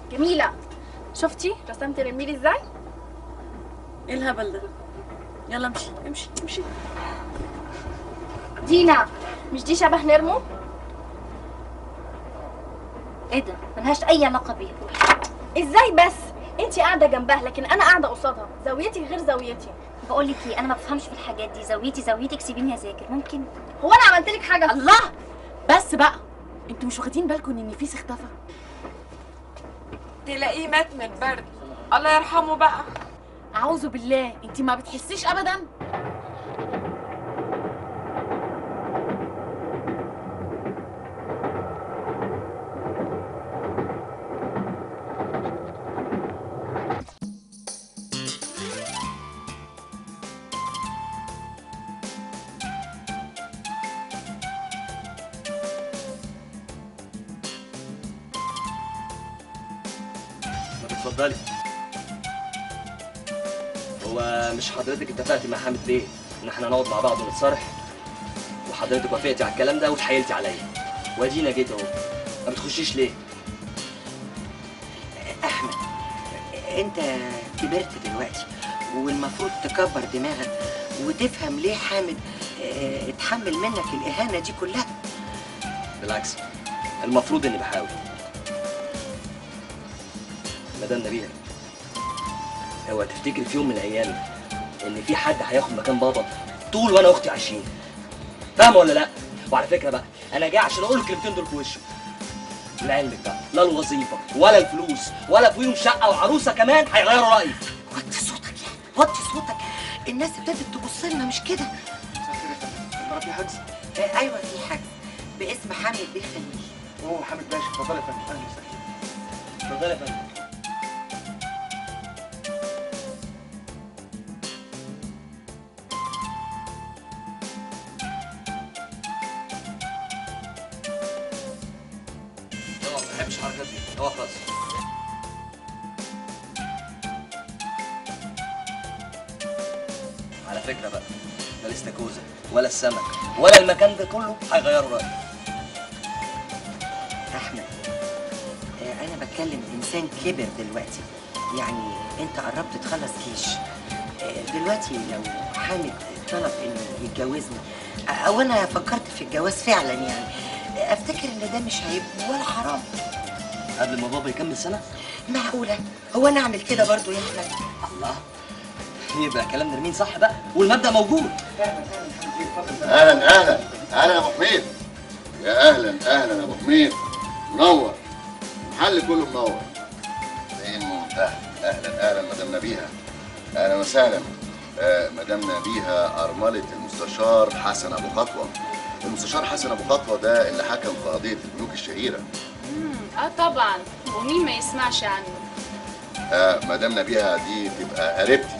جميله، شفتي رسمت رميلي ازاي؟ ايه الهبل ده؟ يلا امشي امشي امشي. دينا، مش دي شبه نرمو؟ ايه ده؟ ملهاش اي علاقه بيها. ازاي بس؟ انتي قاعده جنبها لكن انا قاعده قصادها، زاويتي غير زاويتي. بقول لك ايه، انا ما بفهمش في الحاجات دي، زاويتي زاويتك، سيبيني اذاكر ممكن؟ هو انا عملت لك حاجه؟ الله، بس بقى انتوا مش واخدين بالكم ان النفيس اختفى؟ تلاقيه مات من البرد، الله يرحمه بقى. اعوذ بالله، انتي ما بتحسيش ابدا؟ اتفضلي. هو مش حضرتك اتفقتي مع حامد بيه ان احنا نقعد مع بعض ونتصارح؟ وحضرتك وافقتي على الكلام ده واتحايلتي عليا، وادينا جيت اهو. ما بتخشيش ليه؟ احمد، انت كبرت دلوقتي والمفروض تكبر دماغك وتفهم ليه حامد اتحمل منك الاهانه دي كلها. بالعكس، المفروض اني بحاول. مدام نبيله، هو تفتكري في يوم من الايام ان في حد هياخد مكان بابا طول وانا واختي عايشين؟ فاهمه ولا لا؟ وعلى فكره بقى، انا جاي عشان اقول الكلمتين دول في وشه. لعلمك بقى، لا الوظيفه ولا الفلوس ولا في يوم شقه وعروسه كمان هيغيروا رايي. وطي صوتك يعني، وطي صوتك، الناس ابتدت تبص لنا مش كده. في حجز؟ ايوه في حجز باسم حامد بيه خليل. هو حامد باشا، اتفضل يا فندم. اهلا وسهلا. اتفضل يا فندم. طبعا ما بحبش الحركات دي، هو خلاص. على فكره بقى، لا الاستاكوزا ولا السمك ولا المكان ده كله هيغيروا رايي. احمد، انا بتكلم انسان كبر دلوقتي، يعني انت قربت تخلص جيش. دلوقتي لو حامد طلب انه يتجوزني او انا فكرت في الجواز فعلا، يعني افتكر ان ده مش عيب ولا حرام. قبل ما بابا يكمل سنه؟ معقوله؟ هو انا اعمل كده برضو يا احمد؟ الله، يبقى كلام نرمين صح بقى والمبدأ موجود. اهلا اهلا اهلا يا ابو حميد. يا اهلا اهلا يا ابو حميد، منور المحل كله منور. زين اهلا اهلا اهلا مدام نبيها، اهلا وسهلا. مدام نبيها ارمله المستشار حسن ابو خطوه. المستشار حسن ابو خطوه ده اللي حكم في قضيه البنوك الشهيره. طبعا، ومين ما يسمعش عنه. مدام نبيها دي تبقى قريبتي.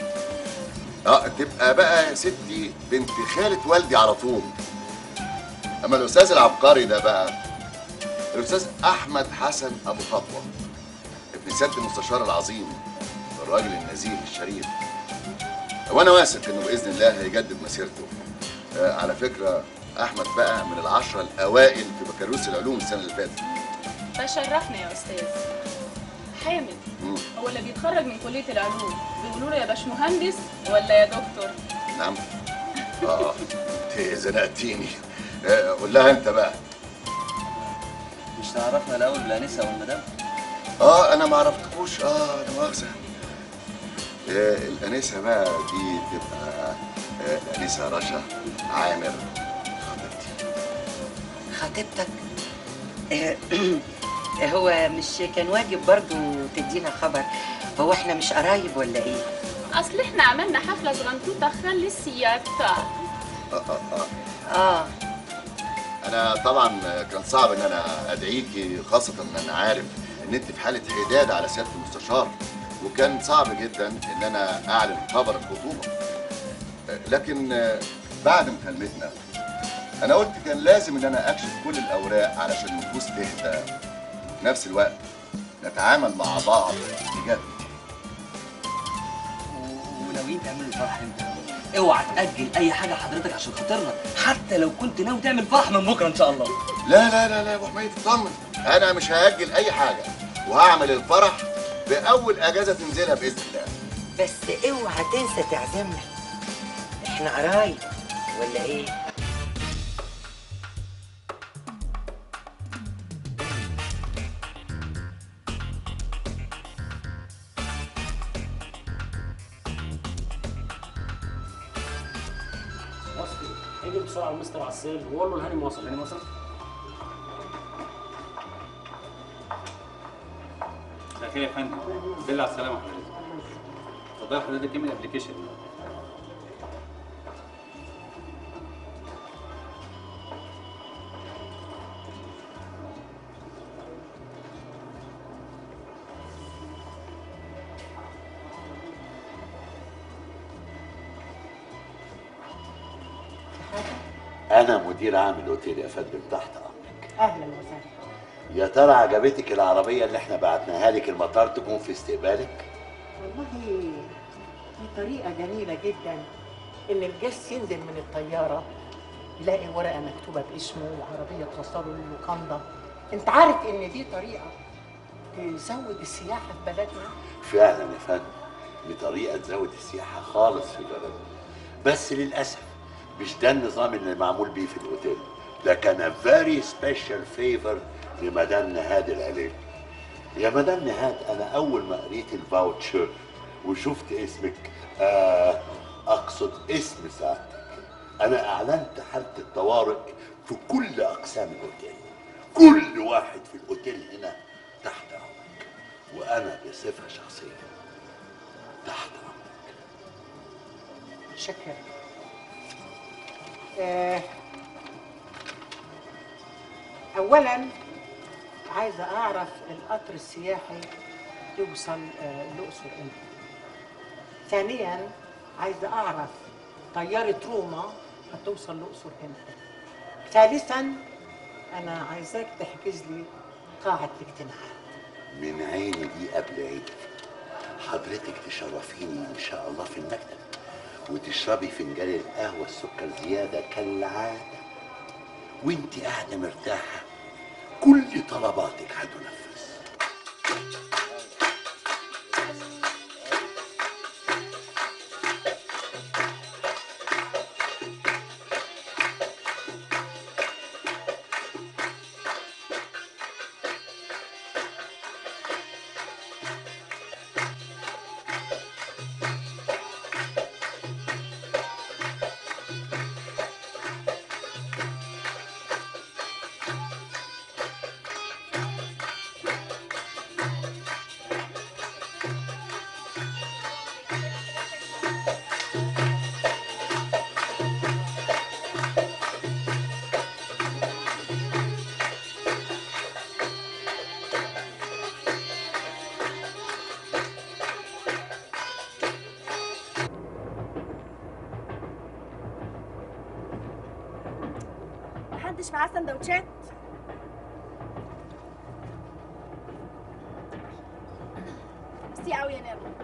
تبقى بقى يا ستي بنت خالة والدي على طول. اما الاستاذ العبقري ده بقى الاستاذ احمد حسن ابو خطوه، ابن سياده المستشار العظيم، الراجل النزيه الشريف. وانا واثق انه باذن الله هيجدد مسيرته. على فكره احمد بقى من ال10 الاوائل في بكالوريوس العلوم السنه اللي فاتت. تشرفنا يا استاذ. حامد، هو اللي بيتخرج من كليه العلوم بيقولوا له يا باشمهندس ولا يا دكتور؟ نعم. انت زنقتيني. قول لها انت بقى. مش تعرفنا الاول بالانسه والمدام؟ انا ما عرفتكوش. لا مؤاخذه. الانسه بقى دي تبقى الانسه رشا عامر، خطيبتي. خطيبتك؟ هو مش كان واجب برضو تدينا خبر؟ هو احنا مش قرايب ولا ايه؟ اصل احنا عملنا حفله صغنطوطه خلي السيادة. انا طبعا كان صعب ان انا ادعيكي، خاصه ان انا عارف ان انت في حاله حداد على سياده المستشار، وكان صعب جدا ان انا اعلن خبر الخطوبه. لكن بعد مكالمتنا انا قلت كان لازم ان انا اكشف كل الاوراق علشان النفوس تهدى، وفي نفس الوقت نتعامل مع بعض بجد. وناويين تعملوا الفرح امتى؟ اوعى تأجل اي حاجه حضرتك عشان خاطرنا، حتى لو كنت ناوي تعمل فرح من بكره ان شاء الله. لا لا لا لا يا ابو حميد اطمن، انا مش هاجل اي حاجه، وهعمل الفرح في اول اجازه تنزلها باذن الله. بس اوعى تنسى تعزمنا، احنا قرايب ولا ايه؟ اجي بسرعه لمستر عسال وقول له الهاني وصل. الهاني وصل؟ مساء الخير يا فندم. بالله على السلامه حضرتك. اتفضل حضرتك ايه من الابلكيشن؟ أنا مدير عام الأوتيل يا فندم، تحت أمرك. اهلا وسهلا. يا ترى عجبتك العربية اللي احنا بعتناها لك المطار تكون في استقبالك؟ والله دي طريقه جميله جدا ان الجست ينزل من الطياره يلاقي ورقه مكتوبه باسمه وعربيه توصله للوكاندا. انت عارف ان دي طريقه تزود السياحه في بلدنا. فعلا يا فندم، دي طريقة تزود السياحة خالص في بلدنا. بس للأسف مش ده النظام اللي معمول بيه في الأوتيل. ده كان فيري سبيشال فيفر لمدام نهاد العليل. يا مدام نهاد، أنا أول ما قريت الفاوتشر وشفت اسمك أقصد اسم سعادتك، أنا أعلنت حالة الطوارئ في كل أقسام الأوتيل. كل واحد في الأوتيل هنا تحت أمرك، وأنا بصفة شخصية تحت أمرك. شكرا. اولا عايزه اعرف القطر السياحي يوصل الاقصر امتى. ثانيا عايزه اعرف طياره روما هتوصل الاقصر امتى. ثالثا انا عايزاك تحجز لي قاعه الاجتماعات. من عيني دي قبل عيني. حضرتك تشرفيني ان شاء الله في المكتب وتشربي فنجان القهوه السكر زياده كالعاده، وانت قاعده مرتاحه كل طلباتك هتنفذ. محدش معاه سندوتشات؟ ميرسي قوي يا نيرو.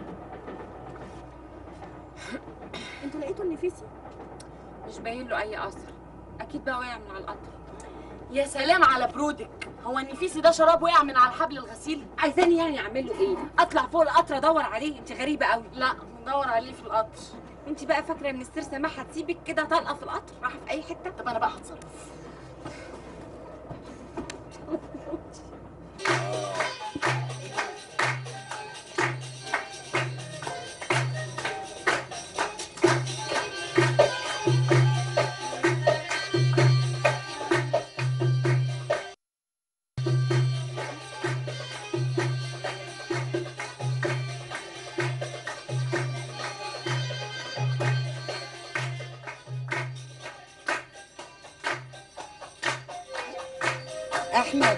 انتوا لقيتوا النفيسي؟ مش باين له اي اثر، اكيد بقى وقع من على القطر. يا سلام على برودك، هو النفيسي ده شراب وقع من على حبل الغسيل؟ عايزاني يعني اعمل له ايه؟ اطلع فوق القطر ادور عليه؟ انت غريبه قوي. لا ندور عليه في القطر. انت بقى فاكره ان السير سماح هتسيبك كده طالقه في القطر رايحه في اي حته؟ طب انا بقى هتصرف. احمد،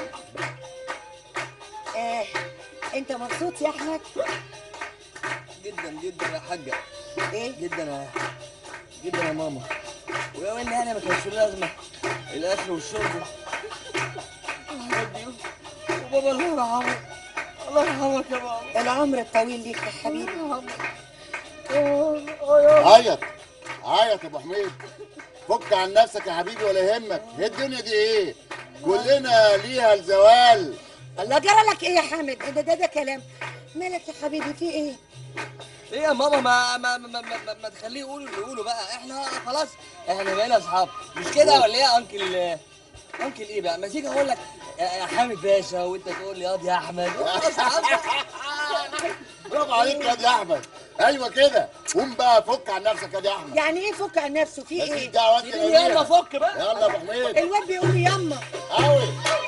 انت مبسوط يا احمد؟ جدا جدا يا حاجه. ايه؟ جدا يا ماما. ولو ان انا ما كانش له لازمه الاكل والشرب والحاجات دي، وبابا الله يرحمه. الله يرحمك يا بابا. العمر الطويل ليك يا حبيبي. عيط عيط يا ابو حميد، فك عن نفسك يا حبيبي ولا يهمك. هي الدنيا دي ايه؟ كلنا ليها الزوال. الله جرى لك ايه يا حامد؟ ده كلام. مالك يا حبيبي في ايه؟ ايه يا ماما ما تخليه يقول اللي يقوله بقى. احنا خلاص احنا بقينا اصحاب مش كده ولا ايه يا انكل ايه بقى؟ ما تيجي اقول لك يا حامد باشا وانت تقول لي يا احمد. برافو عليك يا احمد. ايوه كده. قوم بقى فك عن نفسك يا احمد. يعني ايه فك عن نفسه؟ في ايه؟ مفيش دعوه انت. يلا فك بقى. يلا يا ابو حميد. الواد بيقول لي يما. قوي.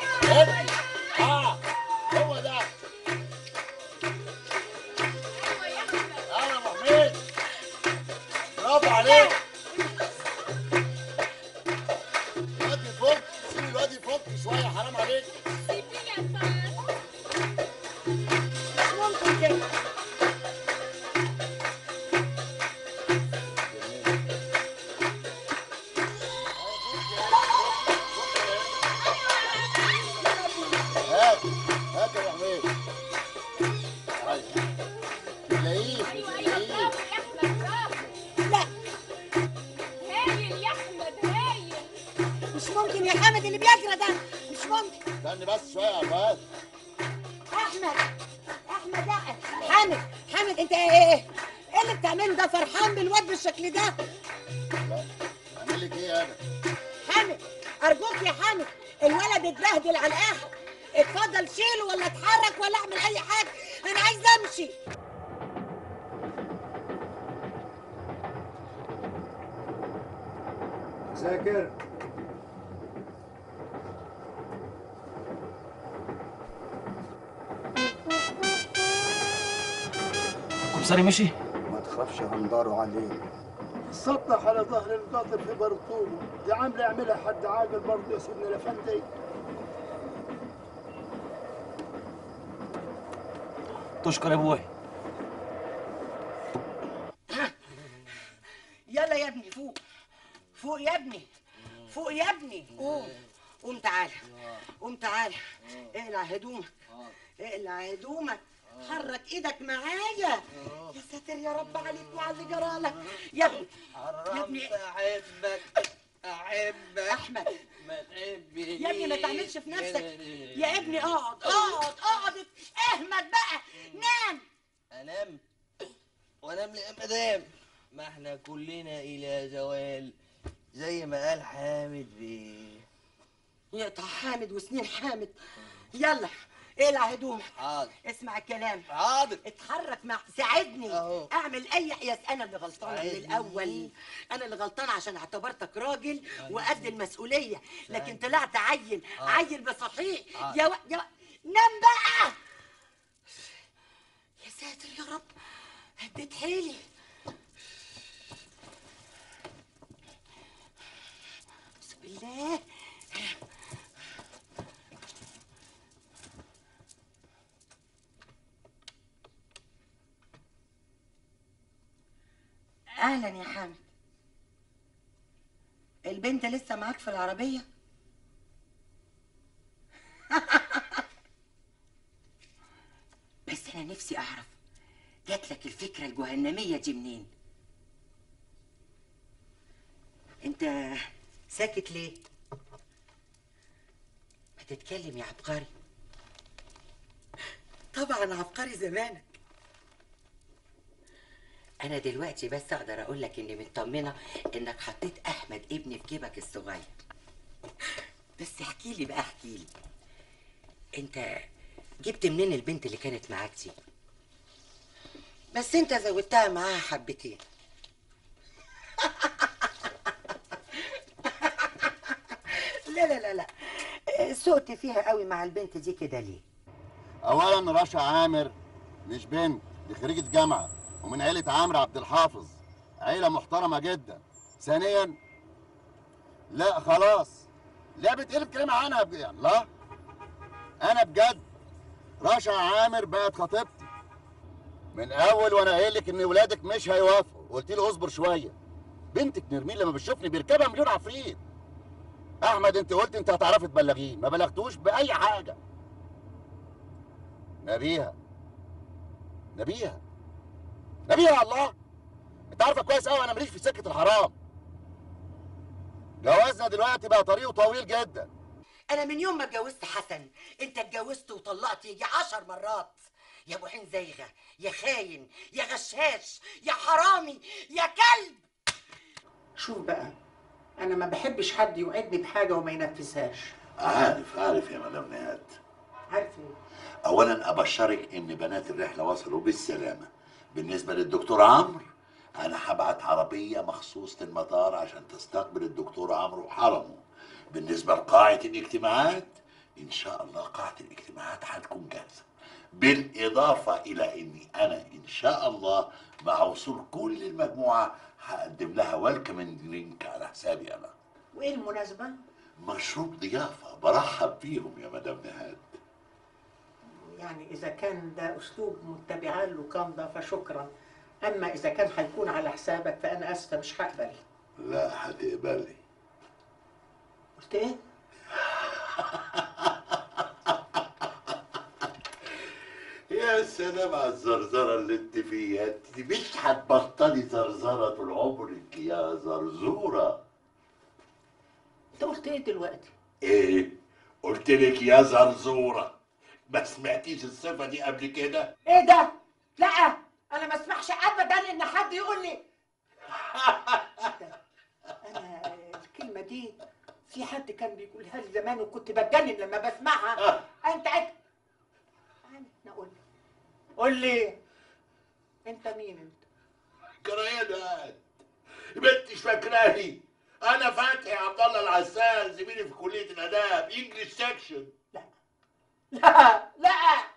هو ده. يا ابو حميد. برافو عليك. الواد يفك. سيب الواد يفك شويه حرام عليك. مش ممكن كده. هات يا ابو حميد. تلاقيه لا هايل يا احمد هايل. مش ممكن يا حامد اللي بيجرى ده، مش ممكن. استني بس شويه يا فؤاد. احمد لا. حامد انت ايه اللي بتعمله ده؟ فرحان بالواد بالشكل ده؟ لا اعمل لك ايه انا؟ حامد ارجوك يا حامد، الولد اتبهدل على الاخر. اتفضل شيله ولا اتحرك ولا اعمل اي حاجه، انا عايز امشي. ذاكر. الكمساري مشي؟ ما تخافش هنداروا عليه. سطح على ظهر القطر في برطومه، دي عامله يعملها حد عاقل برضه يا سيدنا الافندي. تشكر يا ابوي. يلا يا ابني فوق. فوق يا ابني. فوق يا ابني. قوم تعالى. قوم تعالى. اقلع هدومك. اقلع هدومك. حرك ايدك معايا. يا ساتر يا رب عليك وعلى اللي جرالك يا ابني. يا ابني احبك احمد. ما تحبنيش يا ابني ما تعملش في نفسك يا ابني. اقعد. اهمد بقى. نام. انام وانام ليه يا مدام؟ ما احنا كلنا الى زوال زي ما قال حامد بيه. يقطع حامد وسنين حامد. يلا اقلع هدومك. حاضر. اسمع الكلام. حاضر. اتحرك ساعدني. اهو. اعمل اي حياس. انا اللي غلطانه من الاول. انا اللي غلطانه عشان اعتبرتك راجل وقد المسؤوليه، لكن طلعت عيل. عيل بصحيح. نام بقى. يا ساتر يا رب. هديت حيلي. بسم الله. اهلا يا حامد. البنت لسه معاك في العربيه؟ بس انا نفسي اعرف جاتلك الفكره الجهنميه دي منين؟ انت ساكت ليه؟ ما تتكلم يا عبقري. طبعا عبقري زمانك. انا دلوقتي بس اقدر اقول لك اني مطمنه انك حطيت احمد ابني في جيبك الصغير. بس احكي لي بقى، احكي لي انت جبت منين البنت اللي كانت معاك دي؟ بس انت زودتها معاها حبتين. لا لا لا لا، سقت فيها قوي مع البنت دي كده ليه؟ اولا رشا عامر مش بنت، دي خريجه جامعه ومن عيله عمرو عبد الحافظ، عيله محترمه جدا. ثانيا لا خلاص، لا بتقلب كلمه عنها يعني. لا انا بجد رشا عامر بقت خطيبتي من اول، وانا قايل لك ان ولادك مش هيوافقوا، قلت لي اصبر شويه. بنتك نرمين لما بتشوفني بيركبها مليون عفريت. احمد انت قلت انت هتعرفي تبلغيه، ما بلغتوش باي حاجه. نبيها الله، انت عارفه كويس قوي انا ماليش في سكه الحرام. جوازنا دلوقتي بقى طريقه طويل جدا. انا من يوم ما اتجوزت حسن انت اتجوزت وطلقت يجي 10 مرات. يا ابو عين زايغه، يا خاين، يا غشاش، يا حرامي، يا كلب. شوف بقى، انا ما بحبش حد يوعدني بحاجه وما ينفذهاش. عارف يا مدام نهاد. عارف ايه؟ اولا ابشرك ان بنات الرحله وصلوا بالسلامه. بالنسبه للدكتور عمرو، انا هبعت عربيه مخصوص للمطار عشان تستقبل الدكتور عمرو وحرمه. بالنسبه لقاعه الاجتماعات، ان شاء الله قاعه الاجتماعات هتكون جاهزه، بالاضافه الى اني انا ان شاء الله مع وصول كل المجموعه هقدم لها ويلكمنج درينك على حسابي انا. وايه المناسبه؟ مشروب ضيافه برحب بيهم يا مدام نهاد. يعني اذا كان ده اسلوب متبعاه اللوكاندا فشكرا، اما اذا كان هيكون على حسابك فانا اسفه مش هقبل. لا هتقبلي. قلت ايه؟ يا سلام على الزرزرة اللي انت فيها، انت مش هتبطلي زرزرة طول عمرك يا زرزورة. انت قلت ايه دلوقتي؟ ايه؟ قلت لك يا زرزورة. ما سمعتيش الصفة دي قبل كده؟ ايه ده؟ لا، انا ما اسمحش ابدا ان حد يقول لي. انا الكلمة دي في حد كان بيقولها لي زمان وكنت بتجنن لما بسمعها. انت انا قول لي انت مين انت؟ كريانات بنتش فاكراني؟ انا فتحي عبد الله العسال، زميلي في كليه الاداب انجلش سكشن. لا لا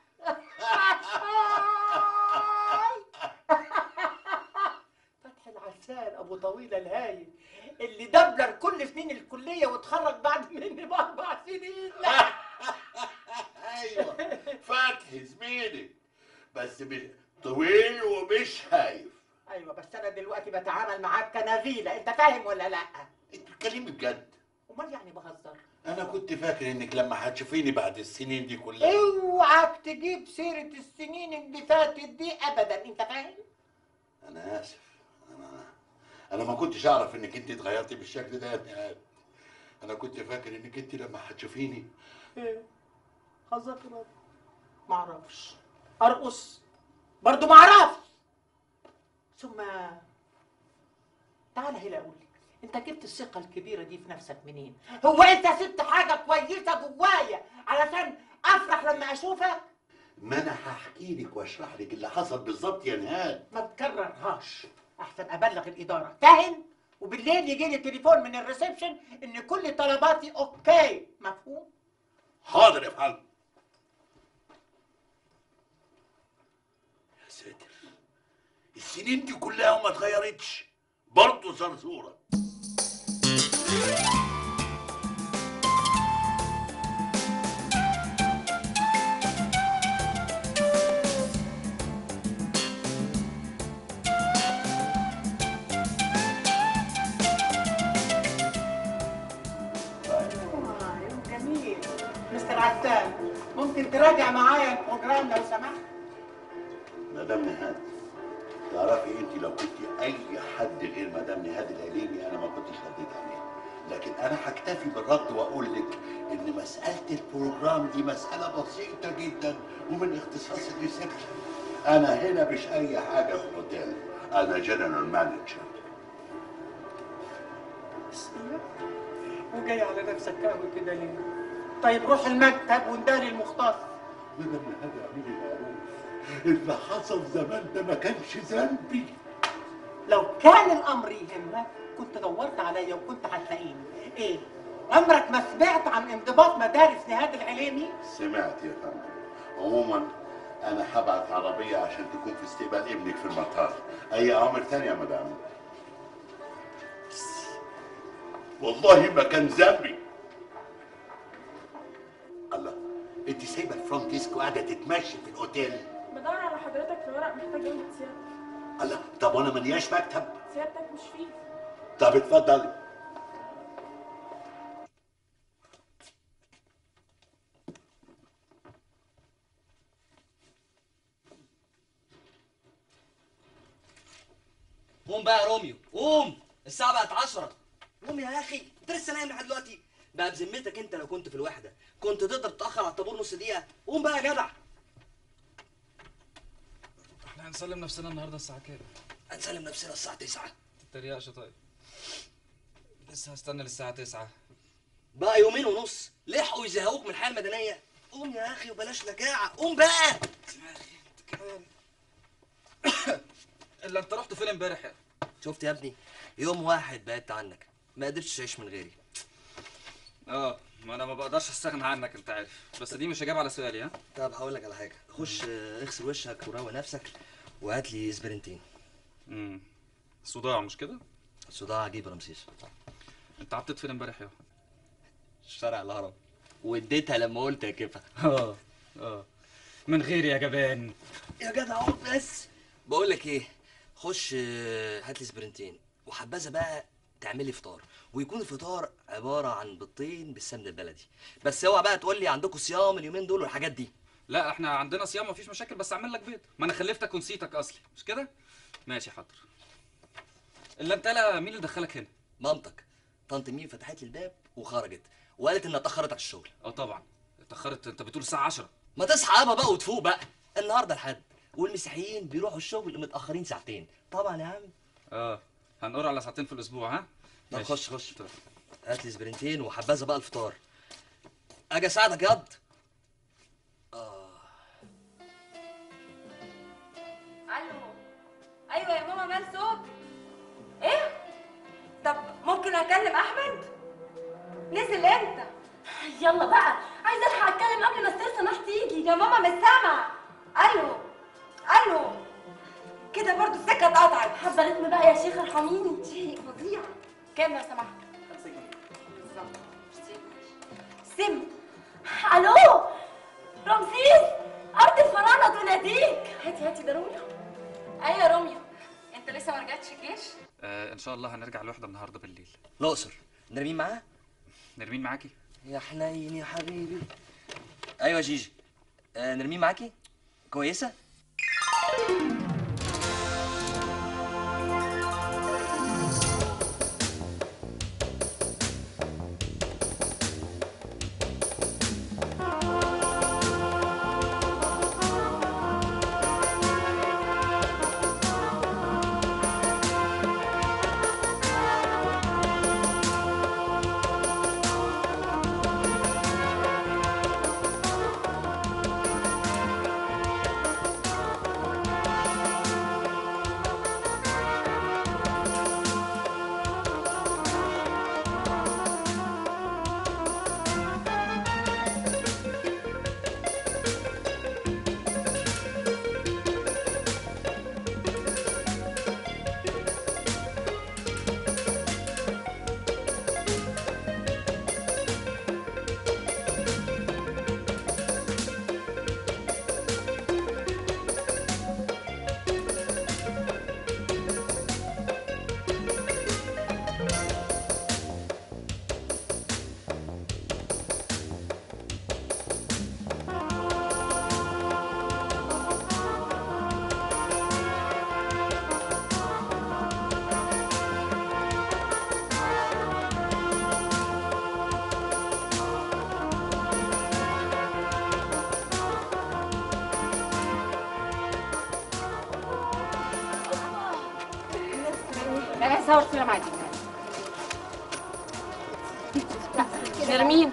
فتحي العسال ابو طويله الهايل اللي دبلر كل سنين الكليه واتخرج بعد مني ب4 سنين. لا ايوه فتحي زميلي، بس طويل ومش هايف. ايوه بس انا دلوقتي بتعامل معاك كنافيله، انت فاهم ولا لا؟ انت بتتكلمي بجد؟ امال يعني بهزر؟ انا كنت فاكر انك لما هتشوفيني بعد السنين دي كلها. اوعك تجيب سيره السنين اللي فاتت دي ابدا، انت فاهم؟ انا اسف، انا ما كنتش اعرف انك انت اتغيرتي بالشكل ده يا نهاد. انا كنت فاكر انك انت لما هتشوفيني ايه؟ هذاكر ما اعرفش، ارقص برضه ما اعرفش. ثم تعال هنا قول لي، انت جبت الثقه الكبيره دي في نفسك منين؟ هو انت سبت حاجه كويسه جوايا علشان افرح لما اشوفك؟ ما انا هحكي لك واشرح لك اللي حصل بالظبط يا نهاد. ما تكررهاش احسن ابلغ الاداره، فاهم؟ وبالليل يجي لي تليفون من الريسبشن ان كل طلباتي اوكي، مفهوم؟ حاضر يا فندم. يا ساتر، السنين دي كلها وما اتغيرتش برضه زرزوره. يوم جميل. مستر عسال، ممكن تراجع معايا البروجرام لو سمحت؟ مدام نهاد، تعرفي انت لو كنت اي حد غير مدام نهاد العليمي انا ما كنتش رديت عليه، لكن انا هكتفي بالرد واقول لك ان مساله البروجرام دي مساله بسيطه جدا ومن اختصاص الريسبشن. انا هنا مش اي حاجه في الاوتيل، انا جنرال مانجر. بسم الله. وجاي على نفسك قهوه كده ليه؟ طيب روح المكتب وانداري المختص. مدام نهاد اعملي معروف، اللي حصل زمان ده ما كانش ذنبي. لو كان الامر يهمك كنت دورت عليا وكنت هتلاقيني. ايه؟ عمرك ما سمعت عن انضباط مدارس نهاد العليمي؟ سمعت يا فندم. عموما انا هبعت عربيه عشان تكون في استقبال ابنك في المطار. اي اوامر ثانيه يا مدام؟ والله ما كان ذنبي. الله، انت سايبه الفرونت ديسك وقاعده تتمشي في الاوتيل؟ بدور على حضرتك في ورق محتاج يمضي سيادتك. الله، طب وانا ملياش مكتب؟ سيادتك مش فيه. طب اتفضلي. قوم بقى يا روميو، قوم، الساعة بقت 10. قوم يا أخي، أنت لسه نايم لحد دلوقتي؟ بقى بذمتك انت لو كنت في الوحده كنت تقدر تتاخر على الطابور نص دقيقه؟ قوم بقى يا جدع. احنا هنسلم نفسنا النهارده الساعه كام؟ هنسلم نفسنا الساعه 9. تتريقش طيب. لسه هستنى للساعه 9. بقى يومين ونص لحقوا يزهقوك من الحياه المدنيه. قوم يا اخي وبلاش لكاعه، قوم بقى. الا انت رحت فين امبارح يا؟ شفت يا ابني، يوم واحد بعدت عنك ما قدرتش تعيش من غيري. ما انا ما بقدرش استغنى عنك انت عارف، بس دي مش اجابه على سؤالي. ها طب هقول لك على حاجه، خش اغسل وشك وروق نفسك وهات لي اسبرنتين. صداع مش كده؟ صداع عجيب يا رمسيس. انت عطيت فين امبارح يا؟ شارع الهرم، واديتها لما قلت يا كفا. من غيري يا جبان. يا جدع اقعد بس. بقول لك ايه، خش هات لي سبرنتين وحبذا بقى تعمل لي فطار، ويكون الفطار عباره عن بيضتين بالسمن البلدي، بس اوعى بقى تقول لي عندكم صيام اليومين دول والحاجات دي. لا احنا عندنا صيام مفيش مشاكل، بس اعمل لك بيض، ما انا خلفتك ونسيتك اصلي مش كده؟ ماشي حاضر. الا انت مين اللي دخلك هنا؟ مامتك، طنط ميم فتحت لي الباب وخرجت وقالت انها اتاخرت على الشغل. طبعا اتاخرت، انت بتقول الساعه 10. ما تصحى يابا بقى وتفوق بقى، النهارده الحد والمسيحيين بيروحوا الشغل متاخرين ساعتين طبعا يا عم. هنقر على ساعتين في الاسبوع. ها طب خش هات لي سبرنتين وحبذا بقى الفطار. اجي اساعدك ياض. الو. ايوه يا ماما، مال صوت؟ ايه؟ طب ممكن اكلم احمد؟ نزل امتى؟ يلا بقى، عايزه الحق اتكلم قبل ما استاذ سماح تيجي. يا ماما مش سامعه. الو الو. كده برضو السكه اتقطعت. حابه رتم بقى يا شيخ ارحميني. شيء فظيع. كام لو سمحت؟ 5 جنيه. سم. الو رمسيس، ارض الفراعنه تناديك. هاتي ده روميا. ايوه يا روميا، انت لسه ما رجعتش الجيش؟ ان شاء الله هنرجع الوحده النهارده بالليل. الاقصر. نرمين معاه؟ نرمين معاكي؟ يا حنين يا حبيبي. ايوه جيجي. نرمين معاكي؟ كويسه؟ انا هصور صوره معاكي. نرمين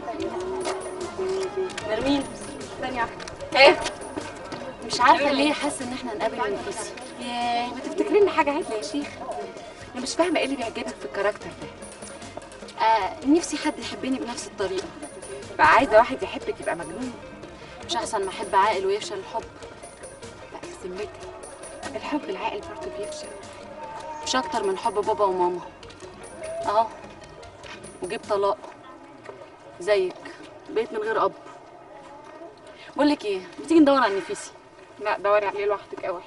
ثانيه واحده. ايه؟ مش عارفه ليه حاسه ان احنا هنقابل نفسي. ياه، ما تفتكري لنا حاجه عدله يا شيخ. انا مش فاهمه ايه اللي بيعجبك في الكاركتر ده. نفسي حد يحبني بنفس الطريقه. بقى عايزه واحد يحبك يبقى مجنون. مش احسن ما احب عاقل ويفشل الحب؟ لا بذمتك، الحب العاقل برضه بيفشل. مش اكتر من حب بابا وماما اهو، وجيب طلاق زيك، بقيت من غير اب. بقول لك ايه، ما تيجي ندور على نفيسي؟ لا دوري عليه لوحدك قوي.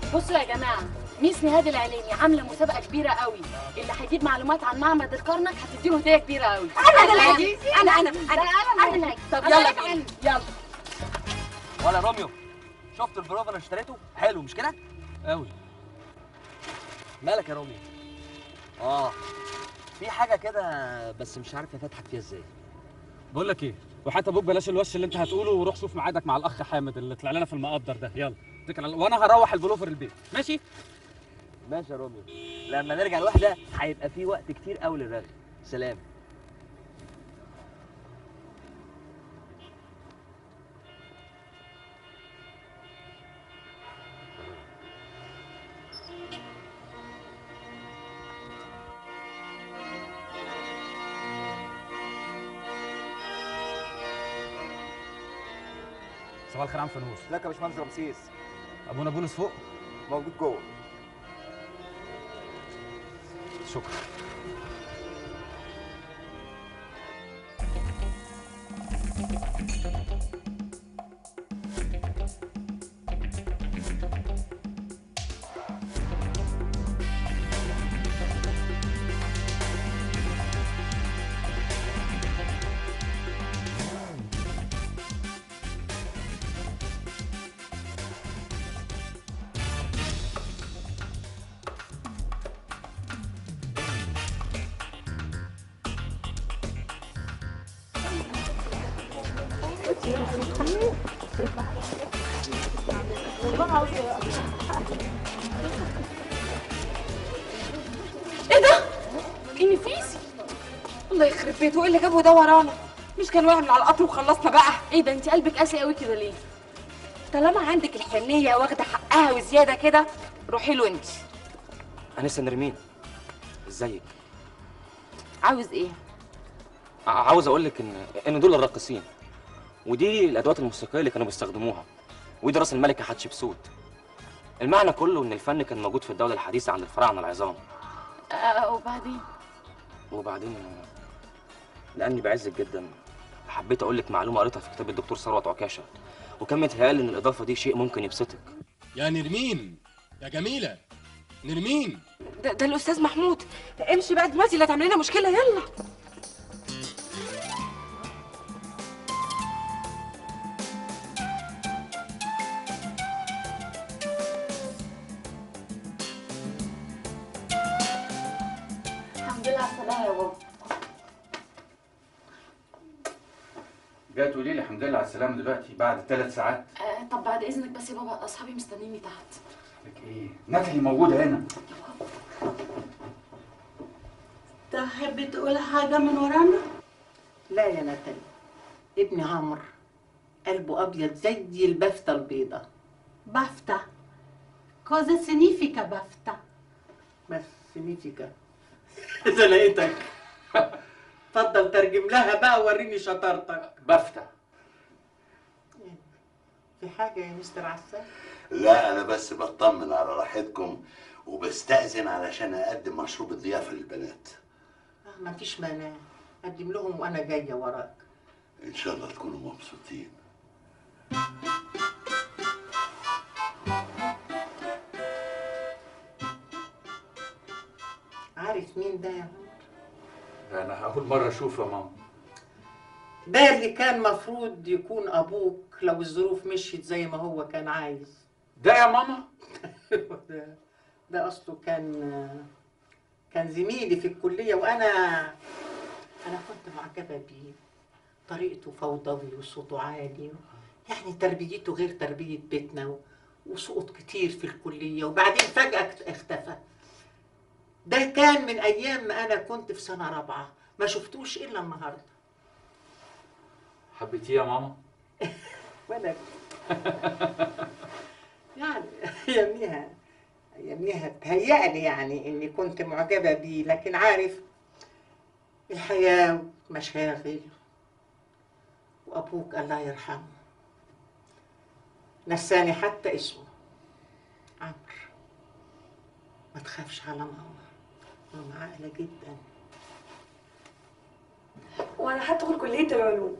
بصوا يا جماعه، ميس نهاد العليمي عامله مسابقه كبيره قوي، اللي هيجيب معلومات عن معبد الكرنك هتديله هديه كبيره قوي. انا طب يلا بينا يلا. ولا روميو، شفت البروفا اللي اشتريته؟ حلو مش كده؟ قوي. مالك يا روميو؟ في حاجه كده بس مش عارف افتحك فيها ازاي. بقول لك ايه، وحياة ابوك بلاش الوش اللي انت هتقوله، وروح شوف ميعادك مع الاخ حامد اللي طلع لنا في المقدر ده. يلا اتكل على الله، وانا هروح البلوفر البيت. ماشي يا روميو، لما نرجع الوحده هيبقى في وقت كتير قوي للرغي. سلام. صباح الخير يا عم فانوس. ازيك يا باشمهندس رمسيس؟ ابونا بولس فوق؟ موجود جوه. شكرا. ايه ده؟ النفيسي، الله يخرب بيته، ايه اللي جابه ده ورانا؟ مش كان واقع من على القطر وخلصنا بقى؟ ايه ده انت قلبك قاسي قوي كده ليه؟ طالما عندك الحنيه واخده حقها وزياده كده، روحي له انت. انسه نرمين، ازيك؟ عاوز ايه؟ عاوز اقول لك ان دول الراقصين، ودي الادوات الموسيقيه اللي كانوا بيستخدموها، ودي راس الملكه حتشبسوت. المعنى كله ان الفن كان موجود في الدوله الحديثه عند الفراعنه العظام. وبعدين لاني بعزك جدا حبيت اقول لك معلومه قريتها في كتاب الدكتور ثروت عكاشه، وكان متهيألي ان الاضافه دي شيء ممكن يبسطك. يا نرمين يا جميله، نرمين، ده الاستاذ محمود. امشي بقى دلوقتي لا تعمل لنا مشكله، يلا. الحمد لله على السلامه يا بابا. جاي تقولي لي الحمد لله على السلامه دلوقتي بعد 3 ساعات؟ طب بعد اذنك بس يا بابا، اصحابي مستنيني تحت. لك ايه؟ ناتالي موجوده هنا. تحب تقول حاجة من ورانا؟ لا يا ناتالي، ابني عمرو قلبه أبيض زي البفتة البيضة. بافتا. Cosa significa bafta? بس سينيفيكا. إذا لقيتك اتفضل ترجم لها بقى وريني شطارتك. بفتة. في حاجة يا مستر عسال؟ لا انا بس بطمن على راحتكم وبستأذن علشان اقدم مشروب الضيافه للبنات. ما فيش مانع، أقدم لهم وأنا جاية وراك. ان شاء الله تكونوا مبسوطين. عارف مين ده يا عمر؟ ده انا اول مره اشوفه يا ماما. ده اللي كان مفروض يكون أبوك لو الظروف مشيت زي ما هو كان عايز. ده يا ماما؟ ده أصله كان زميلي في الكلية، وأنا كنت معجبة بيه. طريقته فوضوي وصوته عالي، يعني تربيته غير تربية بيتنا، وسقط كتير في الكلية وبعدين فجأة اختفى. ده كان من أيام ما أنا كنت في سنة رابعة، ما شفتوش إلا النهاردة. حبيتيه يا ماما؟ وأنا يعني يوميها تهيألي يعني إني كنت معجبة بيه، لكن عارف الحياة مشاغل، وأبوك الله يرحمه نساني حتى اسمه. عمرو، ما تخافش على ماما عاقلة جدا. وانا هدخل كلية العلوم.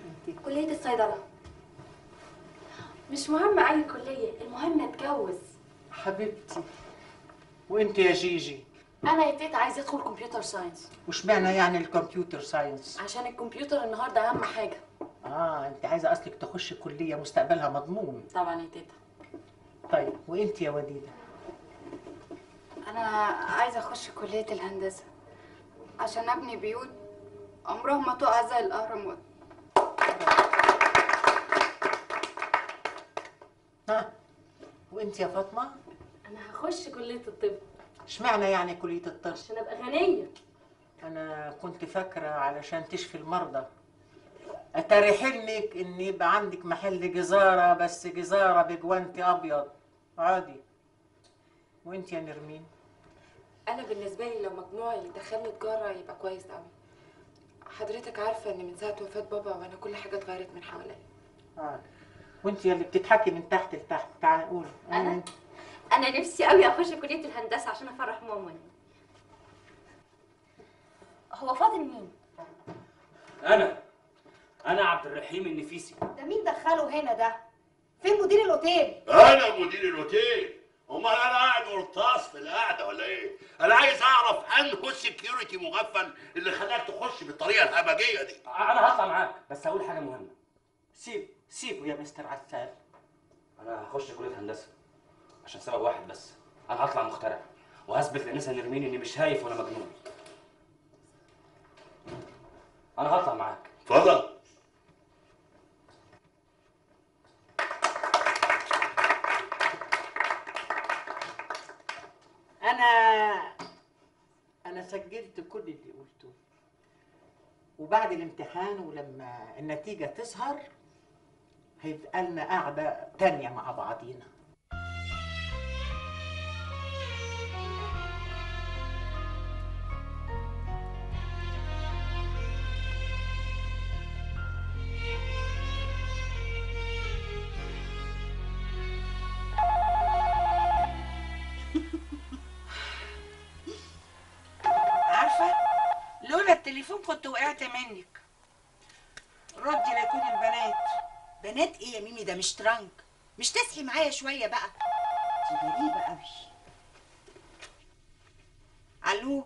كلية الصيدلة. مش مهم اي كلية، المهم اتجوز. حبيبتي. وانت يا جيجي؟ انا يا تيتا عايزه ادخل كمبيوتر ساينس. واشمعنى يعني الكمبيوتر ساينس؟ عشان الكمبيوتر النهارده اهم حاجه. انت عايزه اصلك تخش كليه مستقبلها مضمون. طبعا يا تيتا. طيب وانت يا وديده؟ انا عايزه اخش كليه الهندسه عشان ابني بيوت عمرها ما تقع زي الاهرامات. وانت يا فاطمه؟ انا هخش كليه الطب. اشمعنى يعني كليه الطب؟ عشان ابقى غنيه. انا كنت فاكره علشان تشفي المرضى. اتاري حلمك ان يبقى عندك محل جزاره، بس جزاره بجوانتي ابيض عادي. وانت يا نرمين؟ انا بالنسبه لي لو مجموعي يدخلني تجاره يبقى كويس قوي. حضرتك عارفه ان من ساعه وفاه بابا وانا كل حاجه اتغيرت من حواليا. وانت اللي بتضحكي من تحت لتحت. تعالي قولي. انا نفسي قوي اخش كليه الهندسه عشان افرح ماما. هو فاضل مين؟ انا عبد الرحيم النفيسي. ده مين دخله هنا ده؟ فين مدير الاوتيل؟ انا مدير الاوتيل. امال انا قاعد قرطاس في القعده ولا ايه؟ انا عايز اعرف انه السكيورتي مغفل اللي خلاك تخش بالطريقه الهمجيه دي. انا هطلع معاك بس هقول حاجه مهمه. سيبه يا مستر عسال. انا هخش كليه هندسه عشان سبب واحد بس. انا هطلع مخترع وهثبت لانسه نرمين اني مش هايف ولا مجنون. انا هطلع معاك. اتفضل. أنا سجلت كل اللي قلته، وبعد الامتحان ولما النتيجة تظهر هيبقى لنا قعدة تانية مع بعضينا. لولا التليفون كنت وقعت منك. ردي لا يكون البنات. بنات ايه يا ميمي؟ ده مش ترانك. مش تصحي معايا شويه بقى؟ دي غريبه قوي. الو.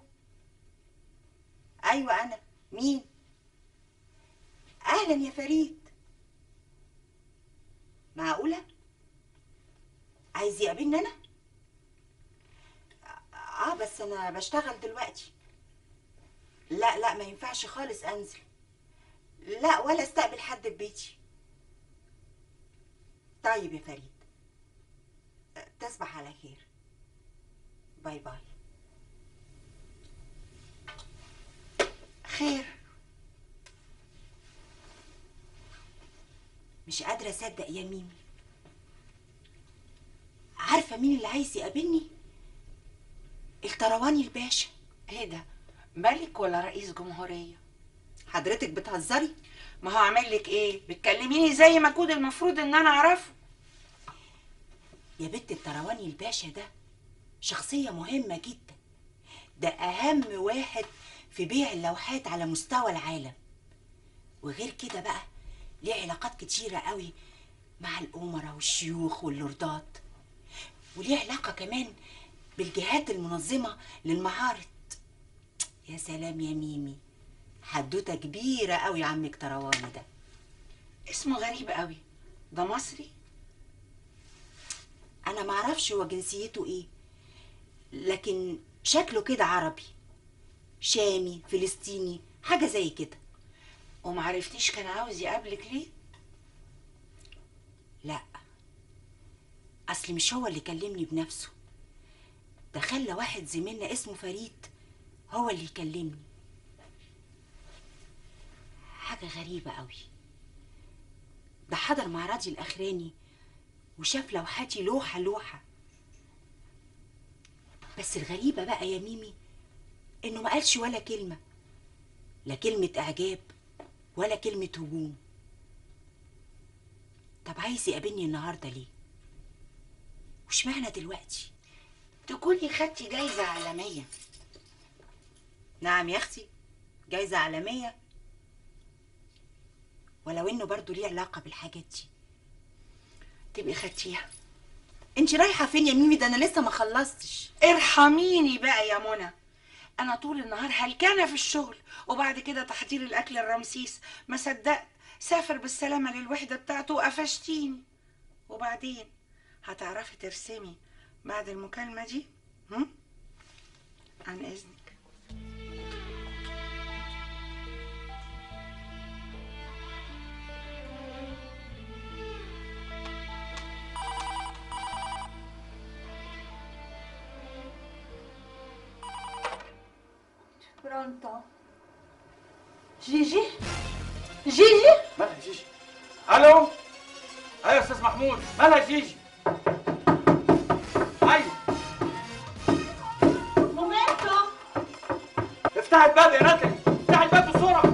ايوه انا. مين؟ اهلا يا فريد. معقوله؟ عايز يقابلني انا؟ بس انا بشتغل دلوقتي. لا ما ينفعش خالص انزل. لا ولا استقبل حد في بيتي. طيب يا فريد، تصبح على خير. باي باي. خير. مش قادرة اصدق يا ميمي. عارفة مين اللي عايز يقابلني؟ الطرواني الباشا. ايه ده؟ ملك ولا رئيس جمهورية؟ حضرتك بتهزري؟ ما هو عامل لك ايه؟ بتكلميني زي ما كنت المفروض ان انا اعرفه. يا بنت الطرواني الباشا ده شخصية مهمة جدا. ده اهم واحد في بيع اللوحات على مستوى العالم. وغير كده بقى ليه علاقات كتيرة قوي مع الأمراء والشيوخ واللوردات. وليه علاقة كمان بالجهات المنظمة للمعارض. يا سلام يا ميمي، حدوته كبيرة قوي عمك طرواني ده. اسمه غريب قوي. ده مصري؟ انا معرفش هو جنسيته ايه، لكن شكله كده عربي، شامي، فلسطيني، حاجة زي كده. ومعرفتيش كان عاوز يقابلك ليه؟ لا، اصل مش هو اللي كلمني بنفسه، ده خلى واحد زميلنا اسمه فريد هو اللي يكلمني. حاجة غريبة قوي. ده حضر معرضي الأخراني وشاف لوحاتي لوحة لوحة. بس الغريبة بقى يا ميمي إنه ما قالش ولا كلمة، لا كلمة إعجاب ولا كلمة هجوم. طب عايز يقابلني النهاردة ليه؟ واشمعنى دلوقتي؟ تكوني خدتي جايزة عالمية. نعم يا اختي، جايزة عالمية، ولو انه برضو ليه علاقة بالحاجات دي. تبقي خدتيها. انت رايحه فين يا ميمي؟ ده انا لسه ما خلصتش. ارحميني بقى يا منى، انا طول النهار هلكانه في الشغل، وبعد كده تحضير الاكل الرمسيس. ما صدقت سافر بالسلامه للوحده بتاعته وقفشتيني. وبعدين هتعرفي ترسمي بعد المكالمه دي؟ عن اذنك. برونتو. جيجي؟ جيجي؟ مالها جيجي؟ الو؟ ايوه يا استاذ محمود، مالها جيجي؟ ايوه مومنتو. افتحي الباب يا ناتالي، افتحي الباب بسرعه.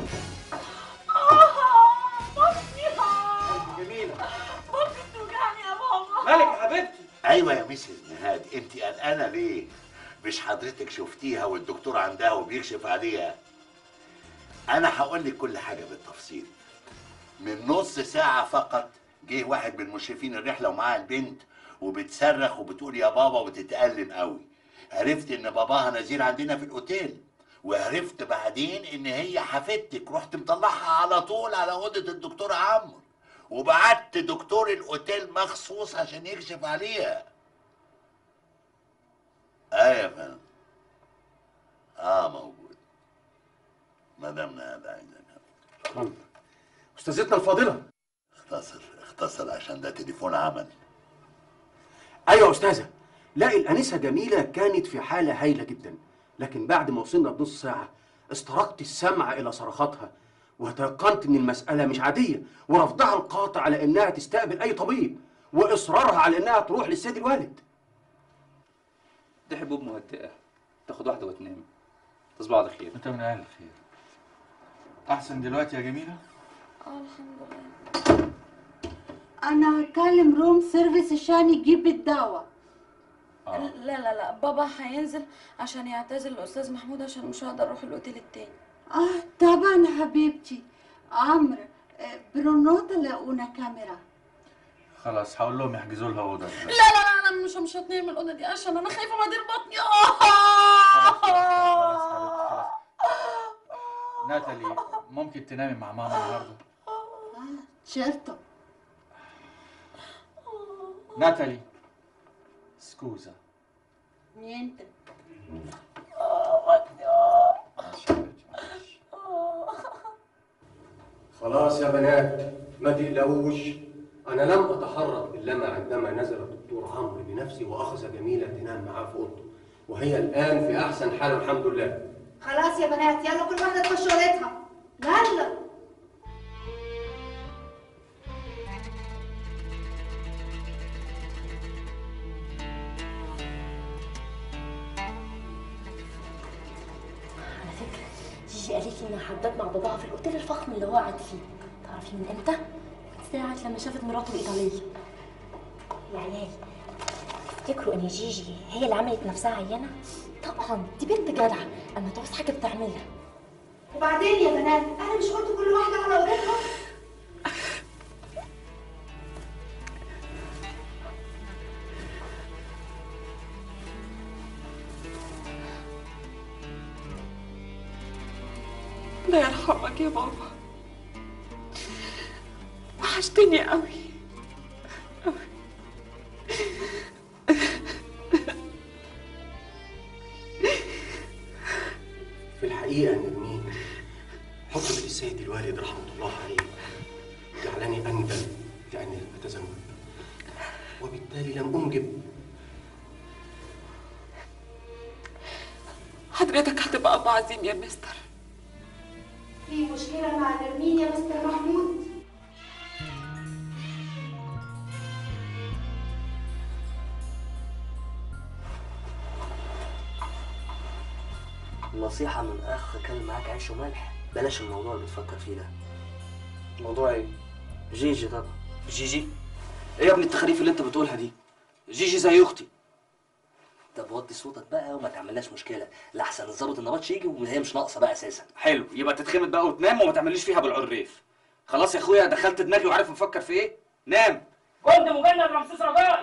بطني جميله. بطني بتوجعني يا ماما. مالك يا حبيبتي؟ ايوه يا مسز نهاد، انت قلقانه ليه؟ مش حضرتك شفتيها والدكتور عندها وبيكشف عليها؟ انا هقول لك كل حاجه بالتفصيل. من نص ساعه فقط جه واحد من مشرفين الرحله ومعاه البنت وبتصرخ وبتقول يا بابا وبتتألم قوي. عرفت ان باباها نزيل عندنا في الاوتيل، وعرفت بعدين ان هي حفيدتك. رحت مطلعها على طول على اوضه الدكتور عمرو، وبعت دكتور الاوتيل مخصوص عشان يكشف عليها. يا فندم. موجود. مدام نهاد عايزك. استاذتنا الفاضله. اختصر عشان ده تليفون عمل. ايوه يا استاذه. لا، الانسه جميله كانت في حاله هايله جدا، لكن بعد ما وصلنا بنص ساعه استرقت السمع الى صرخاتها، وتيقنت ان المساله مش عاديه، ورفضها القاطع على انها تستقبل اي طبيب، واصرارها على انها تروح للسيد الوالد. دي حبوب مهدئه، تاخد واحده وتنام. تصبح على خير. انت من اهل الخير. احسن دلوقتي يا جميله؟ الحمد لله. انا هكلم روم سيرفيس عشان يجيب الدواء. لا بابا هينزل عشان يعتذر للاستاذ محمود عشان مش هقدر اروح الاوتيل التاني. طبعا حبيبتي. عمرو، برونوتا لاقونا كاميرا. خلاص هقول لهم يحجزوا لها اوضه. لا انا مش هتنام من الاوضه دي عشان انا خايفه من دير بطني. ناتالي، ممكن تنامي مع ماما النهارده؟ certo. ناتالي، سكوزا. Niente. خلاص يا بنات ما تقلقوش، انا لم اتحرك الا ما عندما نزل الدكتور عمرو بنفسه واخذ جميله تنام معاه في اوضته، وهي الان في احسن حال الحمد لله. خلاص يا بنات يلا كل واحده تخش اوضتها. يلا. جيجي قالت لي انها حدد مع باباها في الاوتيل الفخم اللي هو قاعد فيه. تعرفي من امتى؟ ساعة لما شافت مراته الايطاليه. العيال تفتكروا ان جيجي هي اللي عملت نفسها عيانه؟ طبعا دي بنت جدعه، اما تعوز حاجه بتعملها. وبعدين يا بنات انا مش قلت كل واحده على اوضتها؟ الله يرحمك يا بابا، وحشتني قوي قوي. في الحقيقه يا نرمين، حكم السيد الوالد رحمه الله عليه جعلني اندم لاني لم اتزوج، وبالتالي لم انجب. حضرتك هتبقى اب عظيم يا مستر. في مشكله مع نرمين يا مستر محمود؟ نصيحة من أخ كان معاك عيش وملح، بلاش الموضوع اللي بتفكر فيه ده. موضوع ايه؟ جيجي طبعا. جيجي؟ ايه يا ابني التخاريف اللي انت بتقولها دي؟ جيجي زي اختي. طب وطي صوتك بقى وما تعملناش مشكلة، لأحسن الظابط النبطش يجي وهي مش ناقصة بقى أساسا. حلو، يبقى تتخمد بقى وتنام وما تعمليش فيها بالعريف. خلاص يا اخويا، دخلت دماغي وعارف نفكر في ايه؟ نام. كنت مجند رمسيس رجاء.